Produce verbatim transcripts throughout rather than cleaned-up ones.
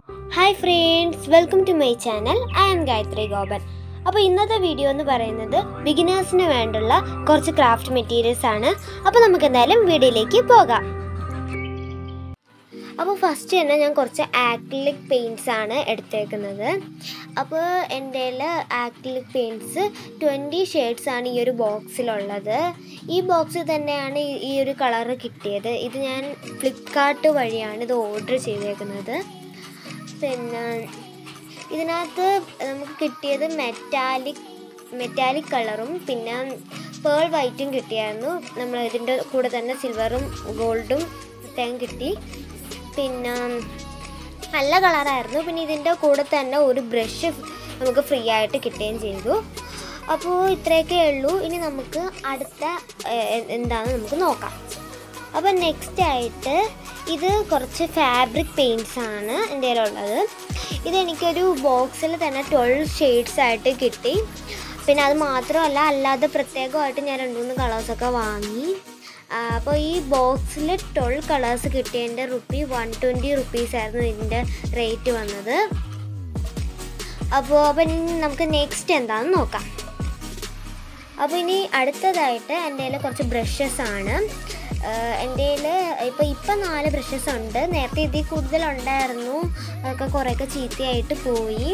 Hi friends, welcome to my channel. I am Gayatri Goban. അപ്പോൾ ഇന്നത്തെ video എന്ന് പറയുന്നത് ബിഗിനേഴ്സിന് വേണ്ടുള്ള കുറച്ച് ക്രാഫ്റ്റ് മെറ്റീരിയൽസ് ആണ്. അപ്പോൾ നമുക്ക് എന്തായാലും വീഡിയോയിലേക്ക് പോകാം. അപ്പോൾ ഫസ്റ്റ് തന്നെ ഞാൻ കുറച്ച് ആക്രിലിക് പെയിൻറ്റ്സ് ആണ് എടുത്തേക്കുന്നത്. അപ്പോൾ എൻ്റെ ആക്രിലിക് പെയിൻറ്റ്സ് ട്വൻറ്റി ഷെയ്ഡ്സ് ആണ് ഈ ഒരു ബോക്സിലുള്ളത്. ഈ ബോക്സിൽ തന്നെയാണ് ഈ ഒരു കളറ് കിട്ടിയത്. ഇത് ഞാൻ ഫ്ലിപ്കാർട്ട് വഴിയാണ് ഇത് ഓർഡർ ചെയ്തേക്കുന്നത്. പിന്നെ ഇതിനകത്ത് നമുക്ക് കിട്ടിയത് മെറ്റാലിക് മെറ്റാലിക് കളറും പിന്നെ പേൾ വൈറ്റും കിട്ടിയായിരുന്നു. നമ്മൾ ഇതിൻ്റെ കൂടെ തന്നെ സിൽവറും ഗോൾഡും തേൻ കിട്ടി. പിന്നെ നല്ല കളറായിരുന്നു. പിന്നെ ഇതിൻ്റെ കൂടെ തന്നെ ഒരു ബ്രഷ് നമുക്ക് ഫ്രീ ആയിട്ട് കിട്ടുകയും ചെയ്തു. അപ്പോൾ ഇത്രയൊക്കെ ഉള്ളൂ. ഇനി നമുക്ക് അടുത്ത എന്താണെന്ന് നമുക്ക് നോക്കാം. അപ്പോൾ നെക്സ്റ്റ് ആയിട്ട് ഇത് കുറച്ച് ഫാബ്രിക് പെയിൻറ്റ്സ് ആണ് എൻ്റെ കയ്യിലുള്ളത്. ഇതെനിക്കൊരു ബോക്സിൽ തന്നെ ട്വൽവ് ഷെയ്ഡ്സ് ആയിട്ട് കിട്ടി. പിന്നെ അത് മാത്രമല്ല, അല്ലാതെ പ്രത്യേകമായിട്ട് ഞാൻ രണ്ട് മൂന്ന് കളേഴ്സൊക്കെ വാങ്ങി. അപ്പോൾ ഈ ബോക്സിൽ ട്വൽവ് കളേഴ്സ് കിട്ടിയതിൻ്റെ റുപ്പി വൺ ട്വൻറ്റി റുപ്പീസായിരുന്നു ഇതിൻ്റെ റേറ്റ് വന്നത്. അപ്പോൾ അപ്പം ഇനി നമുക്ക് നെക്സ്റ്റ് എന്താണെന്ന് നോക്കാം. അപ്പോൾ ഇനി അടുത്തതായിട്ട് എൻ്റെ കയ്യിൽ കുറച്ച് ബ്രഷസ് ആണ്. എൻ്റെ കയ്യിൽ ഇപ്പോൾ ഇപ്പം നാല് ബ്രഷസ് ഉണ്ട്. നേരത്തെ ഇതിൽ കൂടുതലുണ്ടായിരുന്നു. അതൊക്കെ കുറേയൊക്കെ ചീത്തയായിട്ട് പോയി.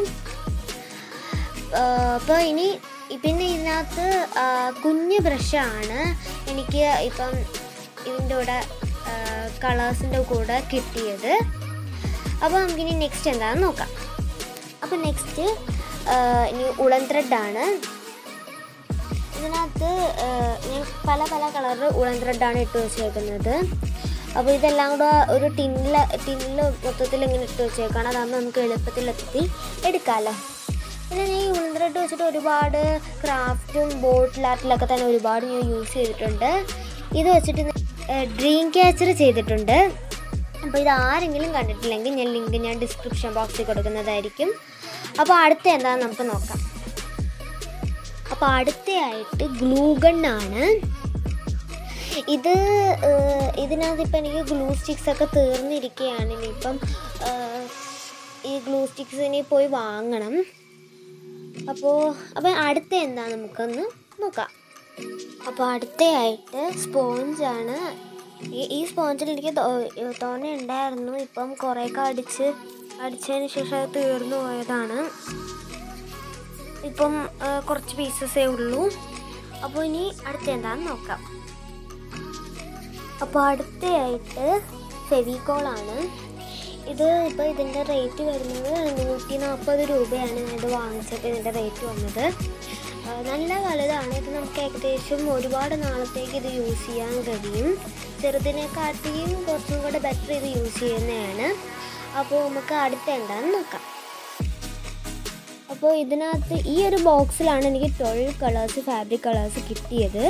അപ്പോൾ ഇനി പിന്നെ ഇതിനകത്ത് കുഞ്ഞ് ബ്രഷാണ് എനിക്ക് ഇപ്പം ഇതിൻ്റെ കൂടെ കളേഴ്സിൻ്റെ കൂടെ കിട്ടിയത്. അപ്പോൾ നമുക്കിനി നെക്സ്റ്റ് എന്താണെന്ന് നോക്കാം. അപ്പോൾ നെക്സ്റ്റ് ഇനി ഉളൻ ത്രെഡാണ്. ഇതിനകത്ത് ഞാൻ പല പല കളർ ഉളൻ ത്രെഡാണ് ഇട്ട് വെച്ചേക്കുന്നത്. അപ്പോൾ ഇതെല്ലാം കൂടെ ഒരു ടിന്നിൽ ടിന്നിൽ മൊത്തത്തിൽ ഇങ്ങനെ ഇട്ട് വെച്ചേക്കാണ്. അതാകുമ്പോൾ നമുക്ക് എളുപ്പത്തിലെത്തി എടുക്കാമല്ലോ. പിന്നെ ഞാൻ ഈ ഉളൻ ത്രെഡ് വെച്ചിട്ട് ഒരുപാട് ക്രാഫ്റ്റും ബോട്ടിൽ ആർട്ടിലൊക്കെ തന്നെ ഒരുപാട് ഞാൻ യൂസ് ചെയ്തിട്ടുണ്ട്. ഇത് വെച്ചിട്ട് ഡ്രീം ക്യാച്ചർ ചെയ്തിട്ടുണ്ട്. അപ്പോൾ ഇത് ആരെങ്കിലും കണ്ടിട്ടില്ലെങ്കിൽ ഞാൻ ലിങ്ക് ഞാൻ ഡിസ്ക്രിപ്ഷൻ ബോക്സിൽ കൊടുക്കുന്നതായിരിക്കും. അപ്പോൾ അടുത്ത എന്താണെന്ന് നമുക്ക് നോക്കാം. അപ്പോൾ അടുത്തയായിട്ട് ഗ്ലൂ ഗണ്ണാണ്. ഇത് ഇതിനകത്ത് ഇപ്പം എനിക്ക് ഗ്ലൂ സ്റ്റിക്സൊക്കെ തീർന്നിരിക്കുകയാണ്. ഇനിയിപ്പം ഈ ഗ്ലൂ സ്റ്റിക്സ് ഇനി പോയി വാങ്ങണം. അപ്പോൾ അപ്പം അടുത്ത എന്താ നമുക്കൊന്ന് നോക്കാം. അപ്പോൾ അടുത്തയായിട്ട് സ്പോഞ്ചാണ്. ഈ ഈ സ്പോഞ്ചിൽ എനിക്ക് തോന ഉണ്ടായിരുന്നു. ഇപ്പം കുറേയൊക്കെ അടിച്ച് അടിച്ചതിന് ശേഷം അത് തീർന്നു പോയതാണ്. ഇപ്പം കുറച്ച് പീസസേ ഉള്ളൂ. അപ്പോൾ ഇനി അടുത്ത എന്താണെന്ന് നോക്കാം. അപ്പോൾ അടുത്തയായിട്ട് ഫെവിക്കോളാണ്. ഇത് ഇപ്പോൾ ഇതിൻ്റെ റേറ്റ് വരുന്നത് നൂറ്റി നാൽപ്പത് രൂപയാണ് ഞാൻ ഇത് വാങ്ങിച്ചപ്പോൾ ഇതിൻ്റെ റേറ്റ് വന്നത്. നല്ല വലുതാണ്. ഇത് നമുക്ക് ഏകദേശം ഒരുപാട് നാളത്തേക്ക് ഇത് യൂസ് ചെയ്യാൻ കഴിയും. ചെറുതിനെക്കാട്ടിയും കുറച്ചും കൂടെ ബെറ്റർ ഇത് യൂസ് ചെയ്യുന്നതാണ്. അപ്പോൾ നമുക്ക് അടുത്ത എന്താണെന്ന് നോക്കാം. അപ്പോൾ ഇതിനകത്ത് ഈ ഒരു ബോക്സിലാണ് എനിക്ക് ട്വൽവ് കളേഴ്സ് ഫാബ്രിക് കളേഴ്സ് കിട്ടിയത്.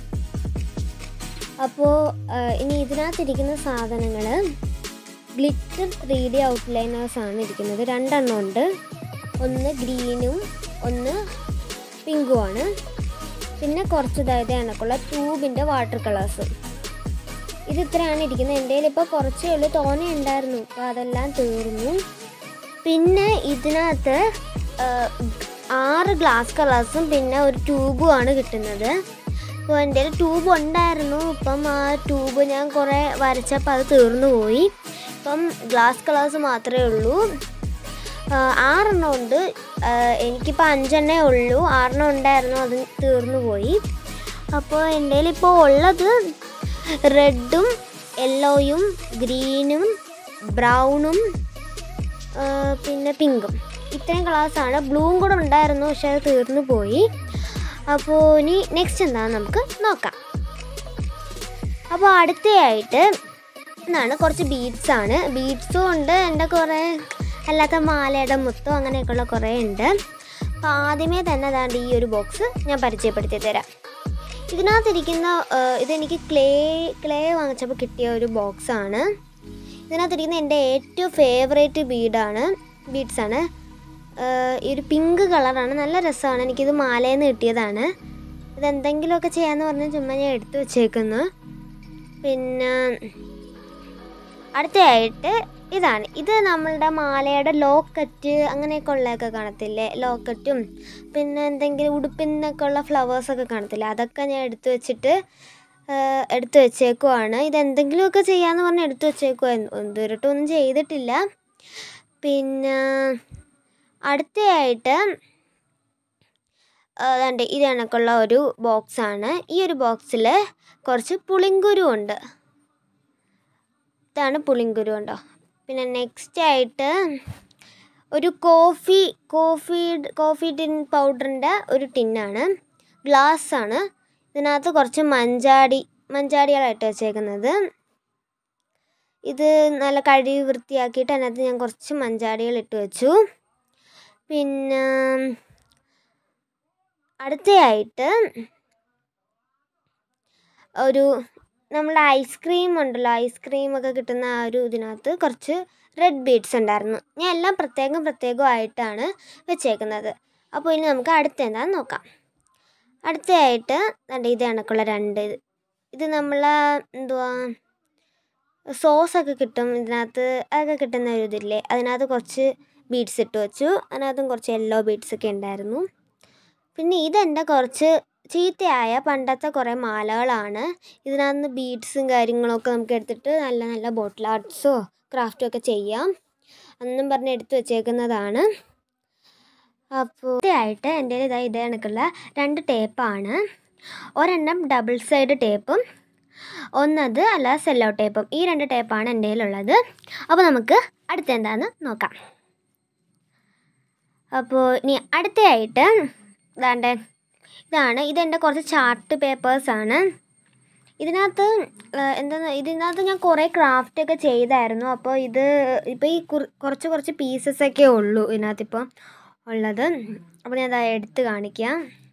അപ്പോൾ ഇനി ഇതിനകത്തിരിക്കുന്ന സാധനങ്ങൾ ഗ്ലിറ്റർ ത്രീ ഡി ഔട്ട്ലൈനേഴ്സാണ് ഇരിക്കുന്നത്. രണ്ടെണ്ണം ഉണ്ട്. ഒന്ന് ഗ്രീനും ഒന്ന് പിങ്കുമാണ്. പിന്നെ കുറച്ച് ഇതായത് കണക്കുള്ള ട്യൂബിൻ്റെ വാട്ടർ കളേഴ്സ്. ഇത് ഇത്രയാണ് ഇരിക്കുന്നത്. എൻ്റെ കയ്യിൽ ഇപ്പോൾ കുറച്ചേ ഉള്ളൂ. തോനെ ഉണ്ടായിരുന്നു. അപ്പോൾ അതെല്ലാം തീർന്നു. പിന്നെ ഇതിനകത്ത് ആറ് ഗ്ലാസ് കളേഴ്സും പിന്നെ ഒരു ട്യൂബും ആണ് കിട്ടുന്നത്. അപ്പോൾ എൻ്റെ ട്യൂബ് ഉണ്ടായിരുന്നു. ഇപ്പം ആ ട്യൂബ് ഞാൻ കുറേ വരച്ചപ്പോൾ അത് തീർന്നു പോയി. ഇപ്പം ഗ്ലാസ് കളേഴ്സ് മാത്രമേ ഉള്ളൂ. ആറെണ്ണം ഉണ്ട്. എനിക്കിപ്പോൾ അഞ്ചെണ്ണേ ഉള്ളൂ. ആറെണ്ണം ഉണ്ടായിരുന്നു, അത് തീർന്നു പോയി. അപ്പോൾ എൻ്റെ കയ്യിലിപ്പോൾ ഉള്ളത് റെഡും യെല്ലോയും ഗ്രീനും ബ്രൗണും പിന്നെ പിങ്കും. ഇത്രയും കളേഴ്സാണ്. ബ്ലൂവും കൂടെ ഉണ്ടായിരുന്നു, പക്ഷെ അത് തീർന്നു പോയി. അപ്പോൾ ഇനി നെക്സ്റ്റ് എന്താണെന്ന് നമുക്ക് നോക്കാം. അപ്പോൾ അടുത്തയായിട്ട് എന്നാണ് കുറച്ച് ബീഡ്സാണ്. ബീഡ്സും ഉണ്ട്. എൻ്റെ കുറേ അല്ലാത്ത മാലയുടെ മുത്തോ അങ്ങനെയൊക്കെയുള്ള കുറേ ഉണ്ട്. അപ്പോൾ ആദ്യമേ തന്നെ അതാണ്ട് ഈ ഒരു ബോക്സ് ഞാൻ പരിചയപ്പെടുത്തി തരാം. ഇതിനകത്തിരിക്കുന്ന ഇതെനിക്ക് ക്ലേ ക്ലേ വാങ്ങിച്ചപ്പോൾ കിട്ടിയ ഒരു ബോക്സാണ്. ഇതിനകത്തിരിക്കുന്ന എൻ്റെ ഏറ്റവും ഫേവറേറ്റ് ബീഡാണ് ബീഡ്സാണ്. ഈ ഒരു പിങ്ക് കളറാണ്. നല്ല രസമാണ്. എനിക്കിത് മാലയിൽ നിന്ന് കിട്ടിയതാണ്. ഇതെന്തെങ്കിലുമൊക്കെ ചെയ്യാമെന്ന് പറഞ്ഞാൽ ചുമ്മാ ഞാൻ എടുത്തു വച്ചേക്കുന്നു. പിന്നെ അടുത്തയായിട്ട് ഇതാണ് ഇത് നമ്മളുടെ മാലയുടെ ലോക്കറ്റ് അങ്ങനെയൊക്കെ ഉള്ളതൊക്കെ കാണത്തില്ലേ, ലോക്കറ്റും പിന്നെ എന്തെങ്കിലും ഉടുപ്പിന്നൊക്കെ ഉള്ള ഫ്ലവേഴ്സൊക്കെ കാണത്തില്ലേ, അതൊക്കെ ഞാൻ എടുത്തു വെച്ചിട്ട് എടുത്തു വെച്ചേക്കുവാണ്. ഇതെന്തെങ്കിലുമൊക്കെ ചെയ്യാമെന്ന് പറഞ്ഞ് എടുത്തു വെച്ചേക്കുവാ, ഇതുവരെട്ടൊന്നും ചെയ്തിട്ടില്ല. പിന്നെ അടുത്തയായിട്ട് അതുകൊണ്ട് ഇത് കണക്കുള്ള ഒരു ബോക്സാണ്. ഈ ഒരു ബോക്സിൽ കുറച്ച് പുളിങ്കുരു ഉണ്ട്. ഇതാണ് പുളിങ്കുരു ഉണ്ടോ. പിന്നെ നെക്സ്റ്റ് ആയിട്ട് ഒരു കോഫി കോഫി കോഫി ടിൻ പൗഡറിൻ്റെ ഒരു ടിന്നാണ്, ഗ്ലാസ്സാണ്. ഇതിനകത്ത് കുറച്ച് മഞ്ചാടി മഞ്ചാടികളായിട്ട് വെച്ചേക്കുന്നത്. ഇത് നല്ല കഴുകി വൃത്തിയാക്കിയിട്ട് അതിനകത്ത് ഞാൻ കുറച്ച് മഞ്ചാടികൾ ഇട്ട് വെച്ചു. പിന്നെ അടുത്തയായിട്ട് ഒരു നമ്മുടെ ഐസ്ക്രീം ഉണ്ടല്ലോ, ഐസ്ക്രീമൊക്കെ കിട്ടുന്ന ആ ഒരു ഇതിനകത്ത് കുറച്ച് റെഡ് ബീഡ്സ് ഉണ്ടായിരുന്നു. ഞാൻ എല്ലാം പ്രത്യേകം പ്രത്യേകമായിട്ടാണ് വെച്ചേക്കുന്നത്. അപ്പോൾ ഇനി നമുക്ക് അടുത്ത എന്താണെന്ന് നോക്കാം. അടുത്തയായിട്ട് ഇത് കണക്കുള്ള രണ്ട് ഇത് ഇത് നമ്മൾ എന്തുവാ സോസൊക്കെ കിട്ടും ഇതിനകത്ത്, അതൊക്കെ കിട്ടുന്ന ഒരു ഇതില്ലേ, അതിനകത്ത് കുറച്ച് ബീഡ്സ് ഇട്ട് വെച്ചു. അതിനകത്തും കുറച്ച് യെല്ലോ ബീഡ്സൊക്കെ ഉണ്ടായിരുന്നു. പിന്നെ ഇതെൻ്റെ കുറച്ച് ചീത്തയായ പണ്ടത്തെ കുറേ മാലകളാണ്. ഇതിനകത്ത് ബീഡ്സും കാര്യങ്ങളൊക്കെ നമുക്ക് എടുത്തിട്ട് നല്ല നല്ല ബോട്ടിൽ ആർട്ട്സോ ക്രാഫ്റ്റോ ഒക്കെ ചെയ്യാം എന്നും പറഞ്ഞ് എടുത്ത് വെച്ചേക്കുന്നതാണ്. അപ്പോൾ ആയിട്ട് എൻ്റെ ഇതാ ഇതേ കണക്കുള്ള രണ്ട് ടേപ്പാണ്. ഒരെണ്ണം ഡബിൾ സൈഡ് ടേപ്പും ഒന്നത് അല്ല സെല്ലോ ടേപ്പും. ഈ രണ്ട് ടേപ്പാണ് എൻ്റെ കയ്യിലുള്ളത്. അപ്പോൾ നമുക്ക് അടുത്ത എന്താണെന്ന് നോക്കാം. അപ്പോൾ ഇനി അടുത്തയായിട്ട് ഇതാണ്ട് ഇതാണ് ഇതെൻ്റെ കുറച്ച് ചാർട്ട് പേപ്പേഴ്സാണ്. ഇതിനകത്ത് എന്താ ഇതിനകത്ത് ഞാൻ കുറേ ക്രാഫ്റ്റൊക്കെ ചെയ്തായിരുന്നു. അപ്പോൾ ഇത് ഇപ്പോൾ ഈ കുറച്ച് കുറച്ച് പീസസൊക്കെ ഉള്ളൂ ഇതിനകത്തിപ്പോൾ ഉള്ളത്. അപ്പോൾ ഞാൻ അത് എടുത്ത് കാണിക്കാം.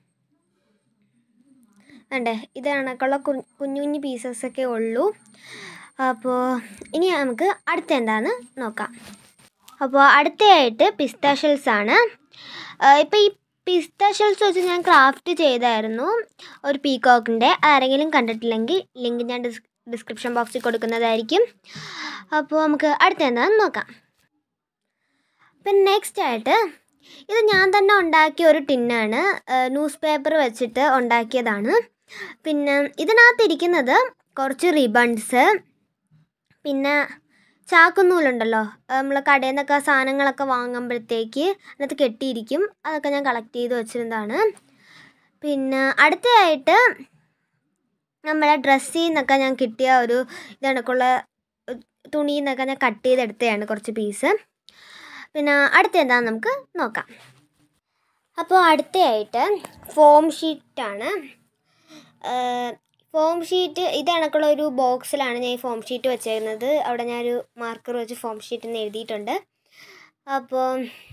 വേണ്ടേ ഇത് കണക്കുള്ള കുഞ്ഞു കുഞ്ഞു പീസസൊക്കെ ഉള്ളൂ. അപ്പോൾ ഇനി നമുക്ക് അടുത്ത എന്താണെന്ന് നോക്കാം. അപ്പോൾ അടുത്തയായിട്ട് പിസ്ത ഷെൽസാണ്. ഇപ്പോൾ ഈ പിസ്ത ഷെൽസ് വെച്ച് ഞാൻ ക്രാഫ്റ്റ് ചെയ്തായിരുന്നു ഒരു പീകോക്കിൻ്റെ. ആരെങ്കിലും കണ്ടിട്ടില്ലെങ്കിൽ ലിങ്ക് ഞാൻ ഡിസ് ഡിസ്ക്രിപ്ഷൻ ബോക്സിൽ കൊടുക്കുന്നതായിരിക്കും. അപ്പോൾ നമുക്ക് അടുത്ത എന്താണെന്ന് നോക്കാം. പിന്നെ നെക്സ്റ്റ് ആയിട്ട് ഇത് ഞാൻ തന്നെ ഉണ്ടാക്കിയ ഒരു ടിന്നാണ്, ന്യൂസ് പേപ്പർ വെച്ചിട്ട് ഉണ്ടാക്കിയതാണ്. പിന്നെ ഇതിനകത്തിരിക്കുന്നത് കുറച്ച് റിബൺസ്, പിന്നെ ചാക്കുന്നൂലുണ്ടല്ലോ, നമ്മൾ കടയിൽ നിന്നൊക്കെ സാധനങ്ങളൊക്കെ വാങ്ങുമ്പോഴത്തേക്ക് അതിനകത്ത് കെട്ടിയിരിക്കും, അതൊക്കെ ഞാൻ കളക്ട് ചെയ്ത് വെച്ചിരുന്നതാണ്. പിന്നെ അടുത്തതായിട്ട് നമ്മളെ ഡ്രസ്സിൽ നിന്നൊക്കെ ഞാൻ കിട്ടിയ ഒരു ഇതണക്കുള്ള തുണിയിൽ നിന്നൊക്കെ ഞാൻ കട്ട് ചെയ്തെടുത്തതാണ് കുറച്ച് പീസ്. പിന്നെ അടുത്ത എന്താണെന്ന് നമുക്ക് നോക്കാം. അപ്പോൾ അടുത്തയായിട്ട് ഫോം ഷീറ്റാണ്. ഫോം ഷീറ്റ് ഇത് കണക്കുള്ള ഒരു ബോക്സിലാണ് ഞാൻ ഈ ഫോം ഷീറ്റ് വെച്ചേക്കുന്നത്. അവിടെ ഞാനൊരു മാർക്കർ വെച്ച് ഫോം ഷീറ്റ് എന്ന് എഴുതിയിട്ടുണ്ട്. അപ്പോൾ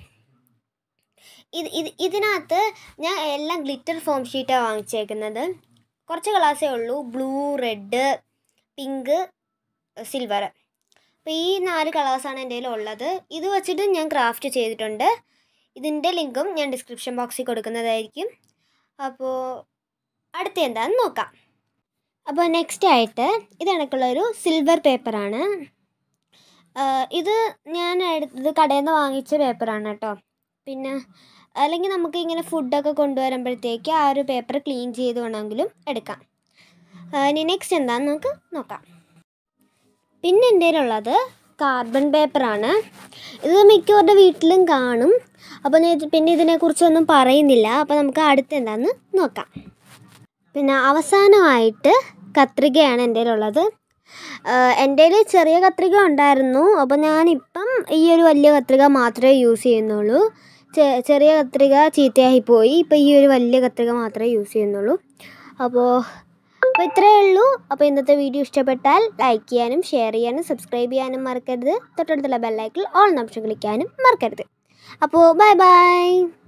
ഇത് ഇത് ഇതിനകത്ത് ഞാൻ എല്ലാം ഗ്ലിറ്റർ ഫോം ഷീറ്റാണ് വാങ്ങിച്ചേക്കുന്നത്. കുറച്ച് കളേഴ്സേ ഉള്ളൂ, ബ്ലൂ, റെഡ്, പിങ്ക്, സിൽവർ. അപ്പോൾ ഈ നാല് കളേഴ്സാണ് എൻ്റെ കയ്യിൽ ഉള്ളത്. ഇത് വെച്ചിട്ട് ഞാൻ ക്രാഫ്റ്റ് ചെയ്തിട്ടുണ്ട്. ഇതിൻ്റെ ലിങ്കും ഞാൻ ഡിസ്ക്രിപ്ഷൻ ബോക്സിൽ കൊടുക്കുന്നതായിരിക്കും. അപ്പോൾ അടുത്ത എന്താണെന്ന് നോക്കാം. അപ്പോൾ നെക്സ്റ്റ് ആയിട്ട് ഇത് കണക്കുള്ളൊരു സിൽവർ പേപ്പറാണ്. ഇത് ഞാൻ എടുത്തത് കടയിൽ നിന്ന് വാങ്ങിച്ച പേപ്പറാണ് കേട്ടോ. പിന്നെ അല്ലെങ്കിൽ നമുക്ക് ഇങ്ങനെ ഫുഡൊക്കെ കൊണ്ടുവരുമ്പോഴത്തേക്ക് ആ ഒരു പേപ്പർ ക്ലീൻ ചെയ്ത് വേണമെങ്കിലും എടുക്കാം. ഇനി നെക്സ്റ്റ് എന്താണെന്ന് നമുക്ക് നോക്കാം. പിന്നെ എൻ്റെ കയ്യിലുള്ളത് കാർബൺ പേപ്പറാണ്. ഇത് മിക്കവരുടെ വീട്ടിലും കാണും. അപ്പോൾ ഞാൻ പിന്നെ ഇതിനെക്കുറിച്ചൊന്നും പറയുന്നില്ല. അപ്പോൾ നമുക്ക് അടുത്ത് എന്താണെന്ന് നോക്കാം. പിന്നെ അവസാനമായിട്ട് കത്രികയാണ് എൻ്റെ കയ്യിലുള്ളത്. എൻ്റെ കയ്യിൽ ചെറിയ കത്രിക ഉണ്ടായിരുന്നു. അപ്പോൾ ഞാനിപ്പം ഈ ഒരു വലിയ കത്രിക മാത്രമേ യൂസ് ചെയ്യുന്നുള്ളൂ. ചെറിയ കത്രിക ചീത്തയായിപ്പോയി. ഇപ്പോൾ ഈ ഒരു വലിയ കത്രിക മാത്രമേ യൂസ് ചെയ്യുന്നുള്ളൂ. അപ്പോൾ അപ്പോൾ ഇത്രയേ ഉള്ളൂ. അപ്പോൾ ഇന്നത്തെ വീഡിയോ ഇഷ്ടപ്പെട്ടാൽ ലൈക്ക് ചെയ്യാനും ഷെയർ ചെയ്യാനും സബ്സ്ക്രൈബ് ചെയ്യാനും മറക്കരുത്. തൊട്ടടുത്തുള്ള ബെല്ലൈക്കണിൽ ഓൾ ഓപ്ഷൻ ക്ലിക്ക് ചെയ്യാനും മറക്കരുത്. അപ്പോൾ ബൈ ബൈ.